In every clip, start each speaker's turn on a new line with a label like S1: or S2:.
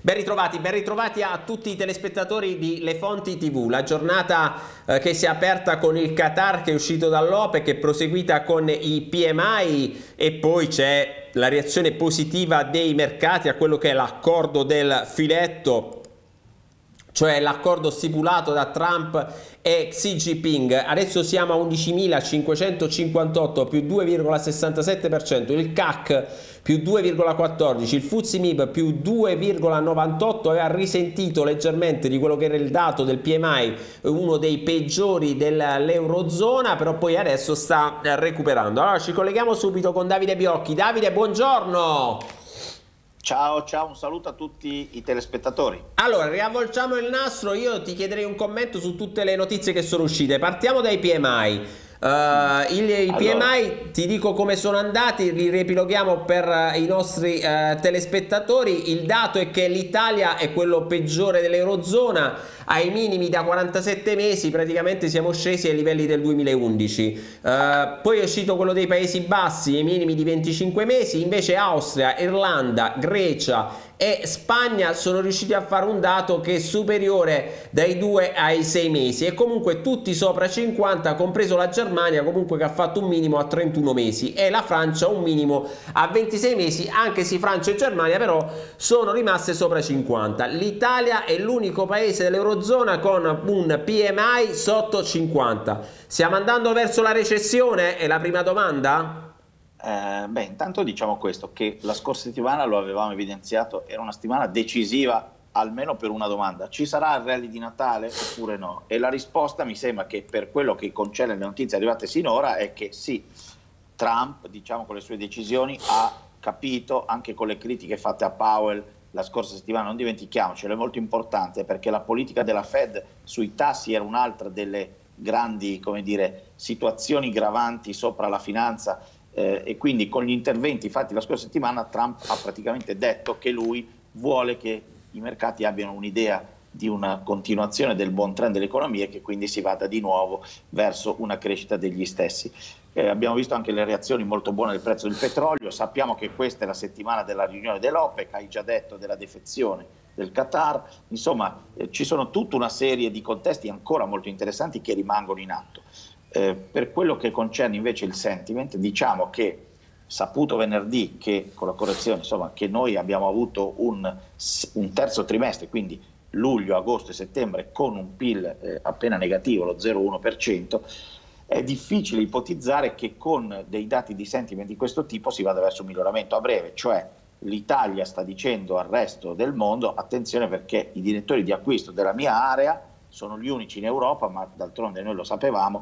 S1: Ben ritrovati a tutti i telespettatori di Le Fonti TV. La giornata che si è aperta con il Qatar che è uscito dall'OPEC, è proseguita con i PMI e poi c'è la reazione positiva dei mercati a quello che è l'accordo del filetto, cioè l'accordo stipulato da Trump e Xi Jinping. Adesso siamo a 11.558 più 2,67%, il CAC più 2,14%, il FTSE MIB più 2,98%, aveva risentito leggermente di quello che era il dato del PMI, uno dei peggiori dell'Eurozona, però poi adesso sta recuperando. Allora ci colleghiamo subito con Davide Biocchi. Davide, buongiorno!
S2: Ciao, un saluto a tutti i telespettatori.
S1: Allora, riavvolgiamo il nastro, io ti chiederei un commento su tutte le notizie che sono uscite. Partiamo dai PMI. I PMI, ti dico come sono andati, li riepiloghiamo per i nostri telespettatori. Il dato è che l'Italia è quello peggiore dell'Eurozona, ai minimi da 47 mesi, praticamente siamo scesi ai livelli del 2011. Poi è uscito quello dei Paesi Bassi, ai minimi di 25 mesi, invece Austria, Irlanda, Grecia e Spagna sono riusciti a fare un dato che è superiore dai 2 ai 6 mesi e comunque tutti sopra 50, compreso la Germania comunque che ha fatto un minimo a 31 mesi e la Francia un minimo a 26 mesi, anche se Francia e Germania però sono rimaste sopra 50. L'Italia è l'unico paese dell'Eurozona con un PMI sotto 50. Stiamo andando verso la recessione? È la prima domanda?
S2: Intanto diciamo questo, che la scorsa settimana lo avevamo evidenziato, era una settimana decisiva almeno per una domanda: ci sarà il rally di Natale oppure no? E la risposta mi sembra che, per quello che concerne le notizie arrivate sinora, è che sì, Trump, diciamo, con le sue decisioni ha capito, anche con le critiche fatte a Powell la scorsa settimana, non dimentichiamocelo, è molto importante, perché la politica della Fed sui tassi era un'altra delle grandi, come dire, situazioni gravanti sopra la finanza. E quindi con gli interventi fatti la scorsa settimana Trump ha praticamente detto che lui vuole che i mercati abbiano un'idea di una continuazione del buon trend dell'economia e che quindi si vada di nuovo verso una crescita degli stessi. Abbiamo visto anche le reazioni molto buone del prezzo del petrolio, sappiamo che questa è la settimana della riunione dell'OPEC, hai già detto della defezione del Qatar, insomma ci sono tutta una serie di contesti ancora molto interessanti che rimangono in atto. Per quello che concerne invece il sentiment, diciamo che, saputo venerdì che con la correzione, insomma, che noi abbiamo avuto un terzo trimestre, quindi luglio, agosto e settembre, con un PIL appena negativo, lo 0,1%, è difficile ipotizzare che con dei dati di sentiment di questo tipo si vada verso un miglioramento a breve, cioè l'Italia sta dicendo al resto del mondo: attenzione, perché i direttori di acquisto della mia area sono gli unici in Europa, ma d'altronde noi lo sapevamo,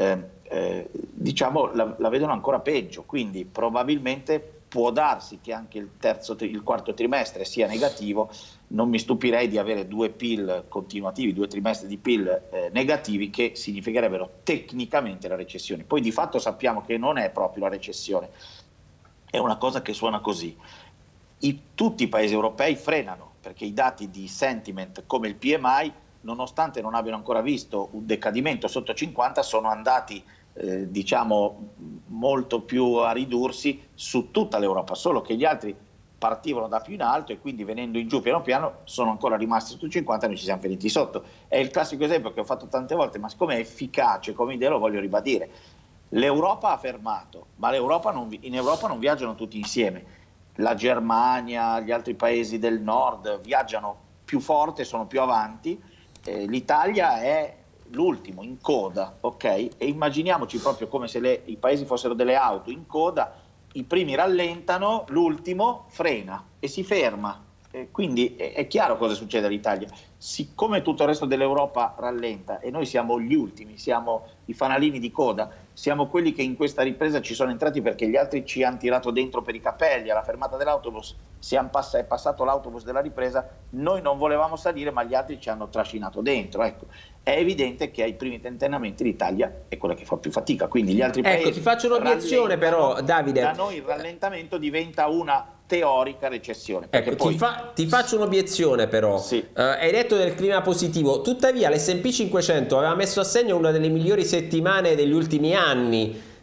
S2: diciamo la vedono ancora peggio, quindi probabilmente può darsi che anche il quarto trimestre sia negativo. Non mi stupirei di avere due PIL continuativi, 2 trimestri di PIL negativi, che significherebbero tecnicamente la recessione. Poi di fatto sappiamo che non è proprio la recessione, è una cosa che suona così. Tutti i paesi europei frenano, perché i dati di sentiment come il PMI, nonostante non abbiano ancora visto un decadimento sotto 50, sono andati diciamo molto più a ridursi su tutta l'Europa, solo che gli altri partivano da più in alto e quindi venendo in giù piano piano sono ancora rimasti sotto 50 e noi ci siamo finiti sotto. È il classico esempio che ho fatto tante volte, ma siccome è efficace come idea lo voglio ribadire. L'Europa ha fermato, ma in Europa non viaggiano tutti insieme. La Germania, gli altri paesi del nord viaggiano più forte, sono più avanti. L'Italia è l'ultimo in coda, ok? E immaginiamoci proprio come se i paesi fossero delle auto in coda: i primi rallentano, l'ultimo frena e si ferma. Quindi è chiaro cosa succede all'Italia. Siccome tutto il resto dell'Europa rallenta e noi siamo gli ultimi, siamo i fanalini di coda, siamo quelli che in questa ripresa ci sono entrati perché gli altri ci hanno tirato dentro per i capelli. Alla fermata dell'autobus è passato l'autobus della ripresa, noi non volevamo salire ma gli altri ci hanno trascinato dentro. Ecco, è evidente che ai primi tentennamenti l'Italia è quella che fa più fatica, quindi gli altri paesi...
S1: Ecco, ti faccio un'obiezione però, Davide.
S2: Da noi il rallentamento diventa una teorica recessione.
S1: Ecco, poi... ti faccio un'obiezione però.
S2: Sì.
S1: Hai detto del clima positivo, tuttavia l'S&P 500 aveva messo a segno una delle migliori settimane degli ultimi anni.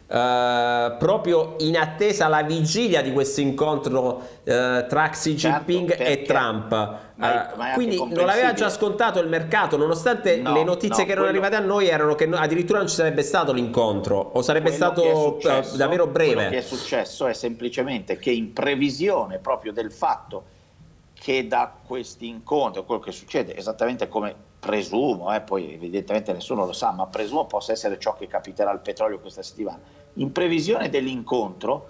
S1: proprio in attesa alla vigilia di questo incontro tra Xi Jinping e Trump. Quindi non l'aveva già scontato il mercato, nonostante le notizie che erano arrivate a noi erano che addirittura non ci sarebbe stato l'incontro, o sarebbe stato davvero breve.
S2: Quello che è successo è semplicemente che, in previsione proprio del fatto che da questi incontri, quello che succede esattamente come presumo, poi evidentemente nessuno lo sa, ma presumo possa essere ciò che capiterà al petrolio questa settimana, in previsione dell'incontro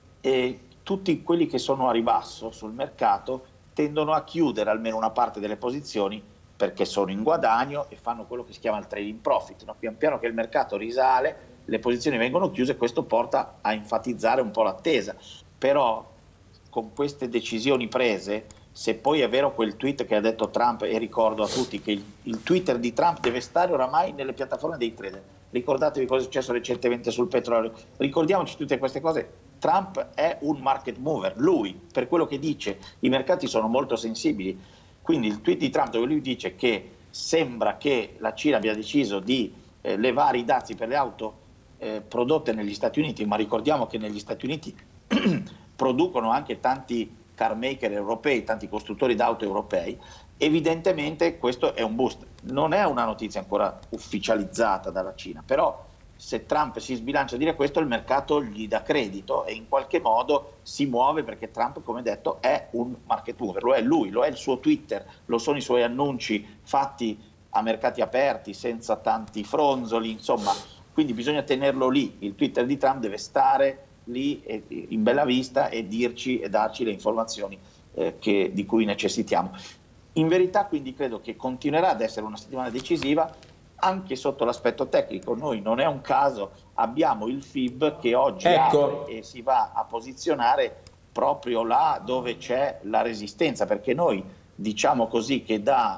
S2: tutti quelli che sono a ribasso sul mercato tendono a chiudere almeno una parte delle posizioni, perché sono in guadagno e fanno quello che si chiama il trading profit, no? Pian piano che il mercato risale, le posizioni vengono chiuse e questo porta a enfatizzare un po' l'attesa. Però con queste decisioni prese, se poi è vero quel tweet che ha detto Trump, e ricordo a tutti che il Twitter di Trump deve stare oramai nelle piattaforme dei trader, ricordatevi cosa è successo recentemente sul petrolio, ricordiamoci tutte queste cose. Trump è un market mover, lui, per quello che dice, i mercati sono molto sensibili, quindi il tweet di Trump dove lui dice che sembra che la Cina abbia deciso di levare i dazi per le auto prodotte negli Stati Uniti, ma ricordiamo che negli Stati Uniti producono anche tanti car maker europei, tanti costruttori d'auto europei, evidentemente questo è un boost. Non è una notizia ancora ufficializzata dalla Cina, però se Trump si sbilancia a dire questo, il mercato gli dà credito e in qualche modo si muove, perché Trump, come detto, è un market mover, lo è lui, lo è il suo Twitter, lo sono i suoi annunci fatti a mercati aperti, senza tanti fronzoli, insomma, quindi bisogna tenerlo lì. Il Twitter di Trump deve stare lì in bella vista e dirci e darci le informazioni di cui necessitiamo. In verità, quindi, credo che continuerà ad essere una settimana decisiva anche sotto l'aspetto tecnico. Noi, non è un caso, abbiamo il FIB che oggi apre e si va a posizionare proprio là dove c'è la resistenza, perché noi diciamo così che da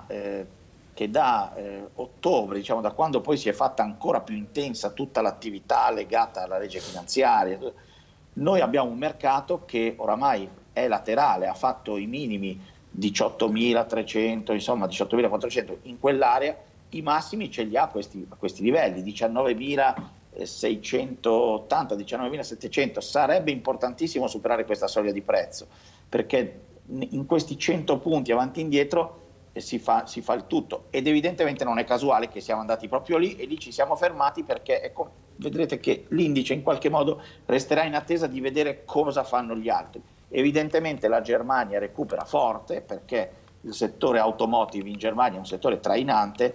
S2: ottobre, diciamo da quando poi si è fatta ancora più intensa tutta l'attività legata alla legge finanziaria, noi abbiamo un mercato che oramai è laterale, ha fatto i minimi 18.300, insomma 18.400 in quell'area, i massimi ce li ha a questi livelli, 19.680, 19.700. Sarebbe importantissimo superare questa soglia di prezzo, perché in questi 100 punti avanti e indietro si fa il tutto, ed evidentemente non è casuale che siamo andati proprio lì e lì ci siamo fermati, perché ecco, vedrete che l'indice in qualche modo resterà in attesa di vedere cosa fanno gli altri. Evidentemente la Germania recupera forte, perché il settore automotive in Germania è un settore trainante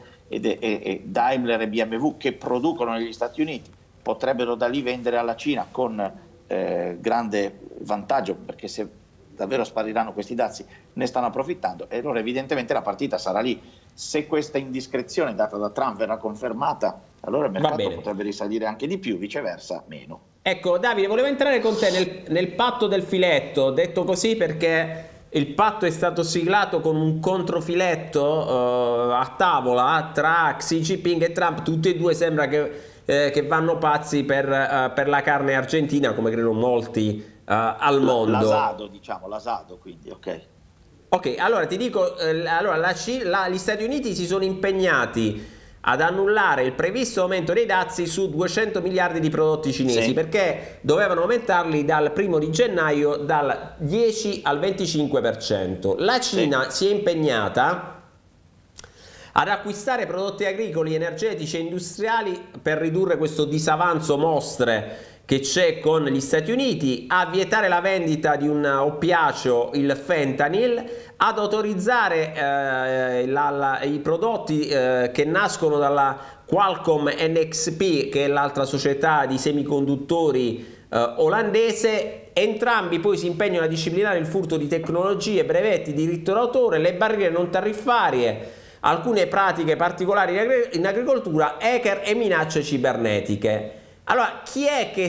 S2: e Daimler e BMW, che producono negli Stati Uniti, potrebbero da lì vendere alla Cina con grande vantaggio, perché se davvero spariranno questi dazi ne stanno approfittando, e allora evidentemente la partita sarà lì. Se questa indiscrezione data da Trump verrà confermata, allora il mercato potrebbe risalire anche di più, viceversa meno.
S1: Ecco Davide, volevo entrare con te nel patto del filetto, detto così perché il patto è stato siglato con un controfiletto a tavola tra Xi Jinping e Trump. Tutti e due sembra che vanno pazzi per la carne argentina, come credo molti al mondo.
S2: L'asado, diciamo, l'asado, quindi, ok.
S1: Ok, allora ti dico, gli Stati Uniti si sono impegnati ad annullare il previsto aumento dei dazi su 200 miliardi di prodotti cinesi, perché dovevano aumentarli dal 1° di gennaio dal 10 al 25%. La Cina si è impegnata ad acquistare prodotti agricoli, energetici e industriali per ridurre questo disavanzo mostre che c'è con gli Stati Uniti, a vietare la vendita di un oppiaceo, il fentanyl, ad autorizzare i prodotti che nascono dalla Qualcomm NXP, che è l'altra società di semiconduttori olandese. Entrambi poi si impegnano a disciplinare il furto di tecnologie, brevetti, diritto d'autore, le barriere non tariffarie, alcune pratiche particolari in agricoltura, hacker e minacce cibernetiche. Allora, chi è che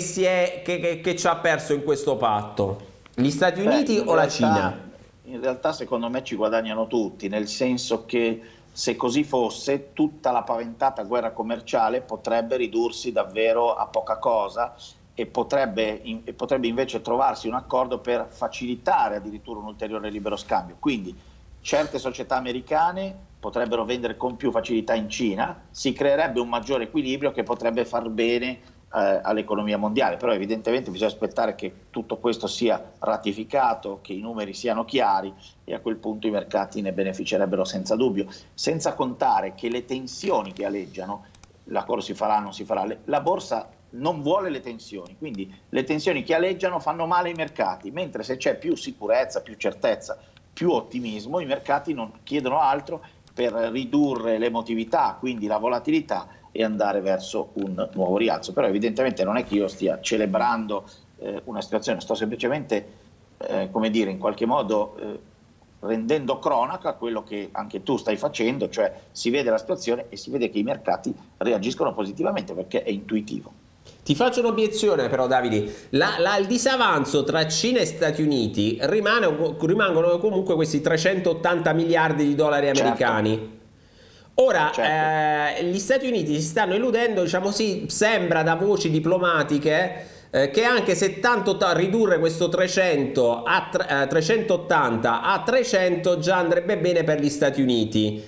S1: ci ha perso in questo patto? Gli Stati Uniti o la Cina?
S2: In realtà secondo me ci guadagnano tutti, nel senso che se così fosse, tutta la paventata guerra commerciale potrebbe ridursi davvero a poca cosa e potrebbe invece trovarsi un accordo per facilitare addirittura un ulteriore libero scambio. Quindi certe società americane potrebbero vendere con più facilità in Cina, si creerebbe un maggiore equilibrio che potrebbe far bene all'economia mondiale, però evidentemente bisogna aspettare che tutto questo sia ratificato, che i numeri siano chiari e a quel punto i mercati ne beneficerebbero senza dubbio, senza contare che le tensioni che aleggiano, l'accordo si farà o non si farà, la borsa non vuole le tensioni, quindi le tensioni che aleggiano fanno male ai mercati, mentre se c'è più sicurezza, più certezza, più ottimismo, i mercati non chiedono altro per ridurre l'emotività, quindi la volatilità, e andare verso un nuovo rialzo. Però evidentemente non è che io stia celebrando una situazione, sto semplicemente come dire, in qualche modo rendendo cronaca quello che anche tu stai facendo, cioè si vede la situazione e si vede che i mercati reagiscono positivamente perché è intuitivo.
S1: Ti faccio un'obiezione però, Davide, il disavanzo tra Cina e Stati Uniti rimangono comunque questi 380 miliardi di dollari americani.
S2: Certo.
S1: Ora,
S2: Certo.
S1: gli Stati Uniti si stanno illudendo, diciamo sì, sembra da voci diplomatiche che anche se tanto ridurre questo 300 a 380 a 300 già andrebbe bene per gli Stati Uniti.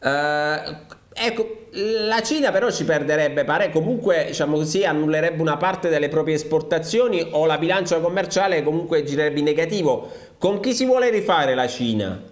S1: Ecco, la Cina però ci perderebbe, comunque diciamo così, annullerebbe una parte delle proprie esportazioni o la bilancia commerciale comunque girerebbe in negativo. Con chi si vuole rifare la Cina?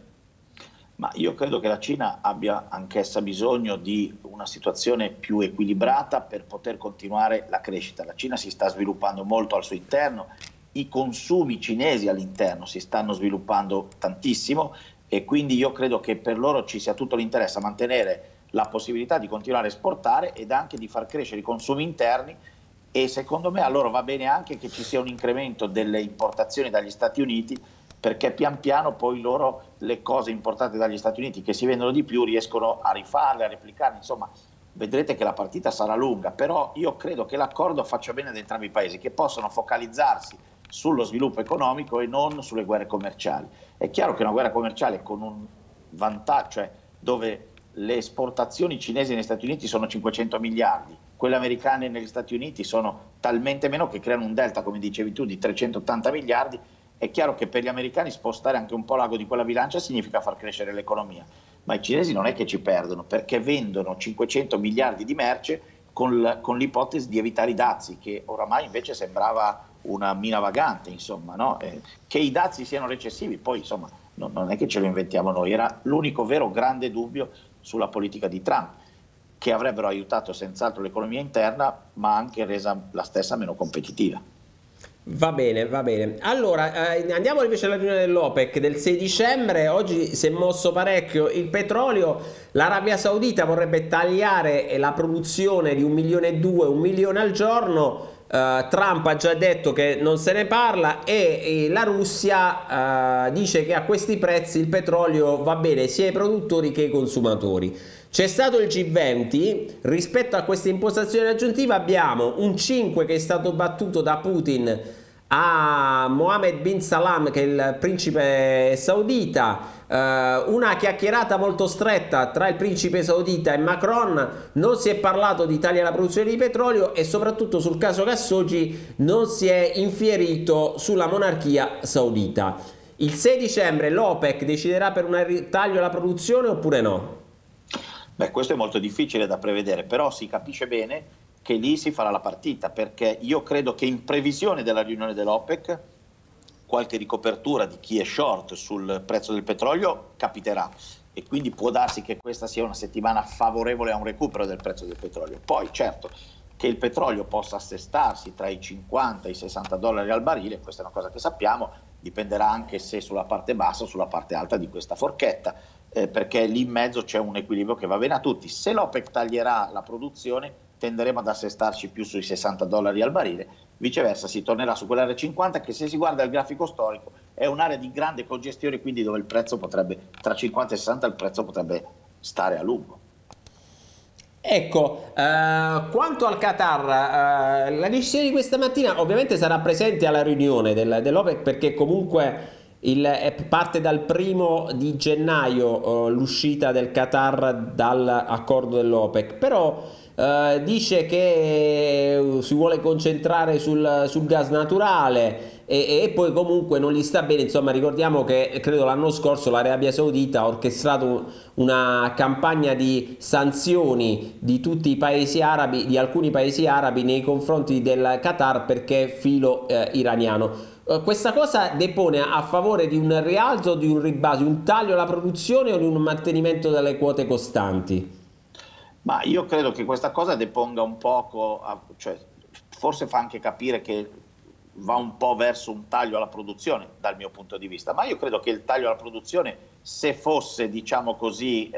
S2: Ma io credo che la Cina abbia anch'essa bisogno di una situazione più equilibrata per poter continuare la crescita. La Cina si sta sviluppando molto al suo interno, i consumi cinesi all'interno si stanno sviluppando tantissimo e quindi io credo che per loro ci sia tutto l'interesse a mantenere la possibilità di continuare a esportare ed anche di far crescere i consumi interni, e secondo me a loro va bene anche che ci sia un incremento delle importazioni dagli Stati Uniti, perché pian piano poi loro le cose importate dagli Stati Uniti che si vendono di più riescono a rifarle, a replicarle, insomma vedrete che la partita sarà lunga, però io credo che l'accordo faccia bene ad entrambi i paesi, che possono focalizzarsi sullo sviluppo economico e non sulle guerre commerciali. È chiaro che una guerra commerciale con un vantaggio, cioè dove le esportazioni cinesi negli Stati Uniti sono 500 miliardi, quelle americane negli Stati Uniti sono talmente meno che creano un delta, come dicevi tu, di 380 miliardi, è chiaro che per gli americani spostare anche un po' l'ago di quella bilancia significa far crescere l'economia, ma i cinesi non è che ci perdono, perché vendono 500 miliardi di merce con l'ipotesi di evitare i dazi, che oramai invece sembrava una mina vagante, insomma, no? Che i dazi siano recessivi, poi insomma non è che ce lo inventiamo noi, era l'unico vero grande dubbio sulla politica di Trump, che avrebbero aiutato senz'altro l'economia interna, ma anche resa la stessa meno competitiva.
S1: Va bene, va bene. Allora, andiamo invece alla riunione dell'OPEC del 6 dicembre. Oggi si è mosso parecchio il petrolio. L'Arabia Saudita vorrebbe tagliare la produzione di 1,2 milioni, 1 milione al giorno. Trump ha già detto che non se ne parla e la Russia dice che a questi prezzi il petrolio va bene sia ai produttori che ai consumatori. C'è stato il G20, rispetto a questa impostazione aggiuntiva abbiamo un 5 che è stato battuto da Putin a Mohammed bin Salam, che è il principe saudita, una chiacchierata molto stretta tra il principe saudita e Macron, non si è parlato di tagli alla produzione di petrolio e soprattutto sul caso Khashoggi non si è infierito sulla monarchia saudita. Il 6 dicembre l'OPEC deciderà per un taglio alla produzione oppure no?
S2: Beh, questo è molto difficile da prevedere, però si capisce bene che lì si farà la partita, perché io credo che in previsione della riunione dell'OPEC qualche ricopertura di chi è short sul prezzo del petrolio capiterà e quindi può darsi che questa sia una settimana favorevole a un recupero del prezzo del petrolio. Poi certo che il petrolio possa assestarsi tra i 50 e i 60 dollari al barile, questa è una cosa che sappiamo, dipenderà anche se sulla parte bassa o sulla parte alta di questa forchetta, perché lì in mezzo c'è un equilibrio che va bene a tutti. Se l'OPEC taglierà la produzione tenderemo ad assestarci più sui 60 dollari al barile, viceversa si tornerà su quell'area 50 che, se si guarda il grafico storico, è un'area di grande congestione, quindi dove il prezzo potrebbe, tra 50 e 60 il prezzo potrebbe stare a lungo.
S1: Ecco, quanto al Qatar, la decisione di questa mattina ovviamente sarà presente alla riunione dell'OPEC, perché comunque parte dal 1° gennaio l'uscita del Qatar dall'accordo dell'OPEC, però dice che si vuole concentrare sul gas naturale e poi comunque non gli sta bene. Insomma, ricordiamo che credo l'anno scorso l'Arabia Saudita ha orchestrato una campagna di sanzioni di tutti i paesi arabi, di alcuni paesi arabi nei confronti del Qatar perché è filo iraniano. Questa cosa depone a favore di un rialzo o di un ribasso, di un taglio alla produzione o di un mantenimento delle quote costanti?
S2: Ma io credo che questa cosa deponga un poco, cioè forse fa anche capire che va un po' verso un taglio alla produzione dal mio punto di vista, ma io credo che il taglio alla produzione, se fosse, diciamo così,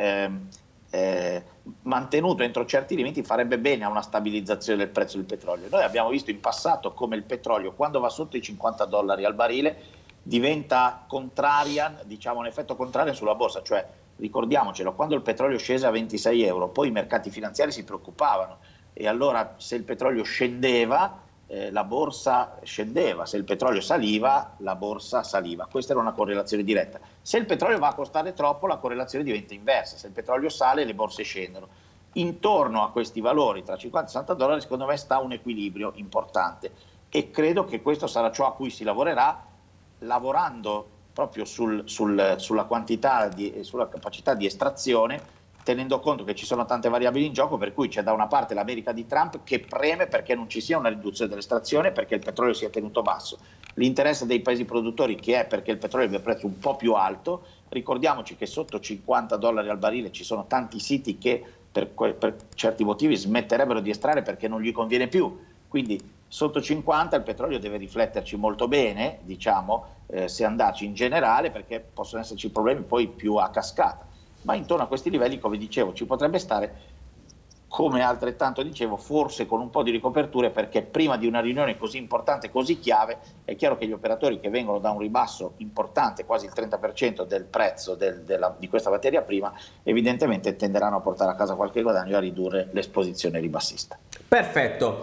S2: mantenuto entro certi limiti, farebbe bene a una stabilizzazione del prezzo del petrolio. Noi abbiamo visto in passato come il petrolio, quando va sotto i $50 al barile, diventa contrarian, diciamo un effetto contrario sulla borsa, cioè ricordiamocelo, quando il petrolio scese a 26 euro, poi i mercati finanziari si preoccupavano e allora se il petrolio scendeva, la borsa scendeva, se il petrolio saliva, la borsa saliva. Questa era una correlazione diretta. Se il petrolio va a costare troppo, la correlazione diventa inversa. Se il petrolio sale, le borse scendono. Intorno a questi valori, tra 50 e 60 dollari, secondo me sta un equilibrio importante e credo che questo sarà ciò a cui si lavorerà, lavorando proprio sulla quantità e sulla capacità di estrazione, tenendo conto che ci sono tante variabili in gioco, per cui c'è da una parte l'America di Trump che preme perché non ci sia una riduzione dell'estrazione, perché il petrolio sia tenuto basso, l'interesse dei paesi produttori che è perché il petrolio abbia prezzo un po' più alto. Ricordiamoci che sotto 50 dollari al barile ci sono tanti siti che per certi motivi smetterebbero di estrarre perché non gli conviene più, quindi sotto 50 il petrolio deve rifletterci molto bene, diciamo, se andarci in generale, perché possono esserci problemi poi più a cascata. Ma intorno a questi livelli, come dicevo, ci potrebbe stare, come altrettanto dicevo, forse con un po' di ricoperture, perché prima di una riunione così importante, così chiave, è chiaro che gli operatori che vengono da un ribasso importante, quasi il 30% del prezzo di questa materia prima, evidentemente tenderanno a portare a casa qualche guadagno e a ridurre l'esposizione ribassista.
S1: Perfetto,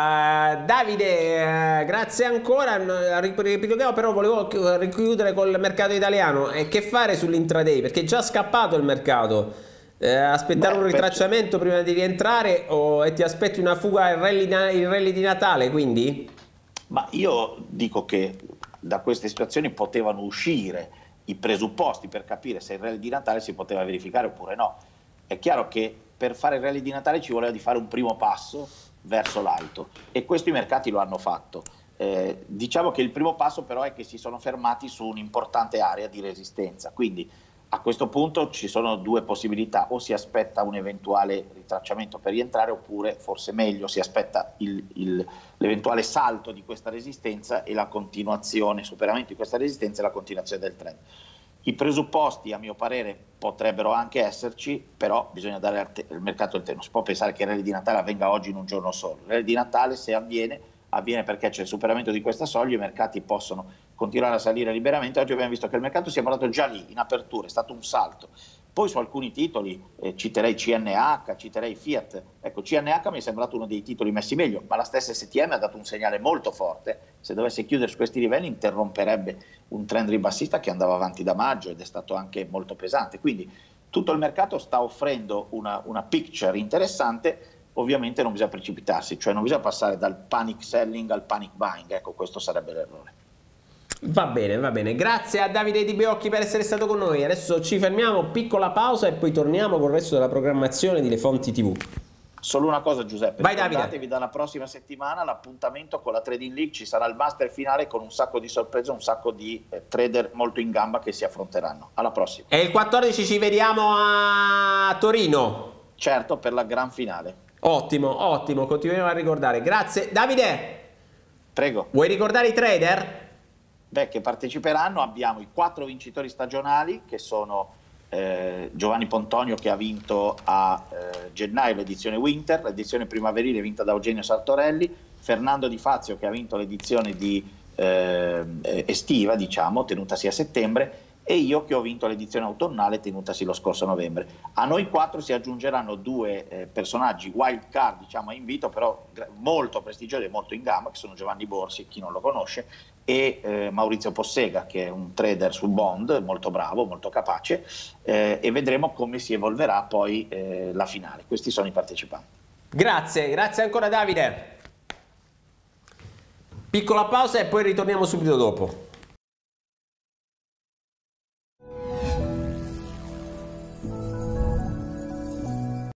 S1: Davide, grazie ancora. Ripetiamo, però volevo richiudere col mercato italiano e che fare sull'intraday, perché è già scappato il mercato. Aspettare un ritracciamento prima di rientrare e ti aspetti una fuga, il rally di Natale, quindi?
S2: Ma io dico che da queste situazioni potevano uscire i presupposti per capire se il rally di Natale si poteva verificare oppure no. È chiaro che per fare il rally di Natale ci voleva di fare un primo passo verso l'alto e questo i mercati lo hanno fatto. Diciamo che il primo passo però è che si sono fermati su un'importante area di resistenza, quindi a questo punto ci sono due possibilità: o si aspetta un eventuale ritracciamento per rientrare, oppure forse meglio si aspetta l'eventuale salto di questa resistenza e la continuazione, superamento di questa resistenza e la continuazione del trend. I presupposti a mio parere potrebbero anche esserci, però bisogna dare al mercato il tempo. Non si può pensare che il rally di Natale avvenga oggi in un giorno solo. Il rally di Natale, se avviene perché c'è il superamento di questa soglia, i mercati possono continuare a salire liberamente. Oggi abbiamo visto che il mercato si è parato già lì, in apertura, è stato un salto. Poi su alcuni titoli, citerei CNH, citerei Fiat. Ecco, CNH mi è sembrato uno dei titoli messi meglio, ma la stessa STM ha dato un segnale molto forte. Se dovesse chiudere su questi livelli interromperebbe un trend ribassista che andava avanti da maggio ed è stato anche molto pesante. Quindi tutto il mercato sta offrendo una picture interessante. Ovviamente non bisogna precipitarsi, cioè non bisogna passare dal panic selling al panic buying, ecco, questo sarebbe l'errore.
S1: Va bene, grazie a Davide Di Beocchi per essere stato con noi. Adesso ci fermiamo, piccola pausa e poi torniamo con il resto della programmazione di Le Fonti TV.
S2: Solo una cosa, Giuseppe,
S1: vai Davide.
S2: Ricordatevi dalla prossima settimana l'appuntamento con la Trading League, ci sarà il master finale con un sacco di sorprese, un sacco di trader molto in gamba che si affronteranno. Alla prossima.
S1: E il 14 ci vediamo a Torino.
S2: Certo, per la gran finale.
S1: Ottimo, continuiamo a ricordare. Grazie. Davide,
S2: prego.
S1: Vuoi ricordare i trader?
S2: Beh, che parteciperanno abbiamo i 4 vincitori stagionali che sono Giovanni Pontonio, che ha vinto a gennaio l'edizione Winter, l'edizione primaverile vinta da Eugenio Sartorelli, Fernando Di Fazio che ha vinto l'edizione di estiva, diciamo, tenutasi a settembre, e io che ho vinto l'edizione autunnale tenutasi lo scorso novembre. A noi 4 si aggiungeranno 2 personaggi wild card, diciamo a invito, però molto prestigiosi e molto in gamba, che sono Giovanni Borsi, chi non lo conosce, e Maurizio Possega, che è un trader su bond molto bravo, molto capace, e vedremo come si evolverà poi la finale. Questi sono i partecipanti.
S1: Grazie ancora Davide. Piccola pausa e poi ritorniamo subito dopo.